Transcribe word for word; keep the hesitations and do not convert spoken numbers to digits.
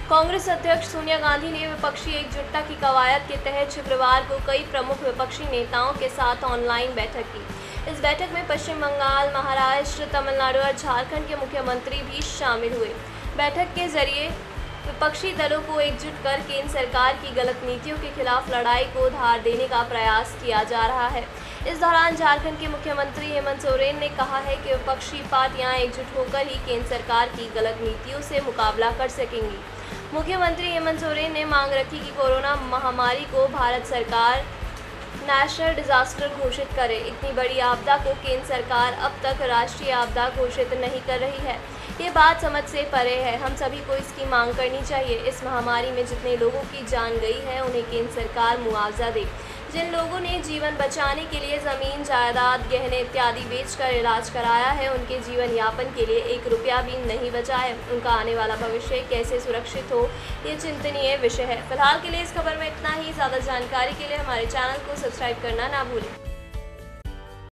कांग्रेस अध्यक्ष सोनिया गांधी ने विपक्षी एकजुटता की कवायद के तहत शुक्रवार को कई प्रमुख विपक्षी नेताओं के साथ ऑनलाइन बैठक की। इस बैठक में पश्चिम बंगाल, महाराष्ट्र, तमिलनाडु और झारखंड के मुख्यमंत्री भी शामिल हुए। बैठक के जरिए विपक्षी दलों को एकजुट कर केंद्र सरकार की गलत नीतियों के खिलाफ लड़ाई को धार देने का प्रयास किया जा रहा है। इस दौरान झारखंड के मुख्यमंत्री हेमंत सोरेन ने कहा है कि विपक्षी पार्टियां एकजुट होकर ही केंद्र सरकार की गलत नीतियों से मुकाबला कर सकेंगी। मुख्यमंत्री हेमंत सोरेन ने मांग रखी कि कोरोना महामारी को भारत सरकार नेशनल डिजास्टर घोषित करे। इतनी बड़ी आपदा को केंद्र सरकार अब तक राष्ट्रीय आपदा घोषित नहीं कर रही है। ये बात समझ से परे है। हम सभी को इसकी मांग करनी चाहिए। इस महामारी में जितने लोगों की जान गई है उन्हें केंद्र सरकार मुआवजा दे। जिन लोगों ने जीवन बचाने के लिए ज़मीन, जायदाद, गहने इत्यादि बेचकर इलाज कराया है, उनके जीवन यापन के लिए एक रुपया भी नहीं बचा है। उनका आने वाला भविष्य कैसे सुरक्षित हो, ये चिंतनीय विषय है। फिलहाल के लिए इस खबर में इतना ही। ज़्यादा जानकारी के लिए हमारे चैनल को सब्सक्राइब करना ना भूलें।